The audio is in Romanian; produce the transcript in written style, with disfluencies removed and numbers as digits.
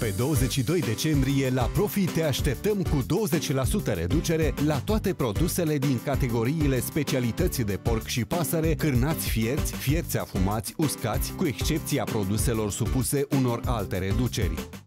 Pe 22 decembrie, la Profi te așteptăm cu 20% reducere la toate produsele din categoriile specialități de porc și pasăre, cârnați fierți, fierți afumați, uscați, cu excepția produselor supuse unor alte reduceri.